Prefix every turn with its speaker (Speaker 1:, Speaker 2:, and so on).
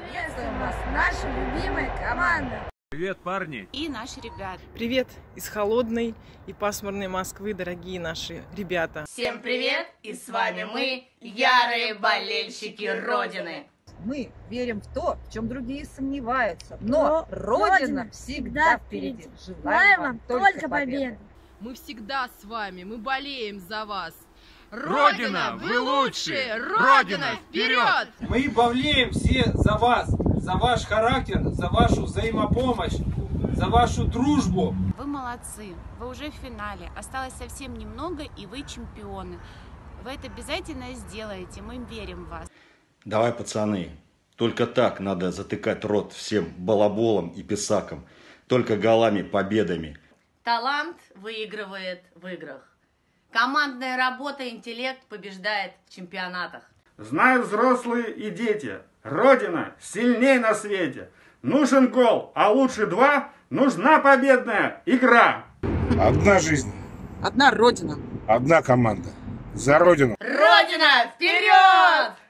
Speaker 1: Приветствуем вас, наша любимая команда!
Speaker 2: Привет, парни!
Speaker 3: И наши ребята.
Speaker 4: Привет из холодной и пасмурной Москвы, дорогие наши ребята.
Speaker 5: Всем привет! И с вами мы, ярые болельщики Родины.
Speaker 6: Мы верим в то, в чем другие сомневаются. Но Родина всегда впереди. Желаем вам только победы.
Speaker 7: Мы всегда с вами, мы болеем за вас.
Speaker 2: Родина, вы лучшие! Родина, вперед!
Speaker 8: Мы болеем все за вас, за ваш характер, за вашу взаимопомощь, за вашу дружбу.
Speaker 3: Вы молодцы, вы уже в финале. Осталось совсем немного, и вы чемпионы. Вы это обязательно сделаете, мы верим в вас.
Speaker 9: Давай, пацаны, только так надо затыкать рот всем балаболам и писакам. Только голами, победами.
Speaker 5: Талант выигрывает в играх. Командная работа, интеллект побеждает в чемпионатах.
Speaker 10: Знают взрослые и дети. Родина сильней на свете. Нужен гол, а лучше два. Нужна победная игра.
Speaker 11: Одна жизнь.
Speaker 4: Одна Родина.
Speaker 11: Одна команда. За Родину.
Speaker 5: Родина, вперед!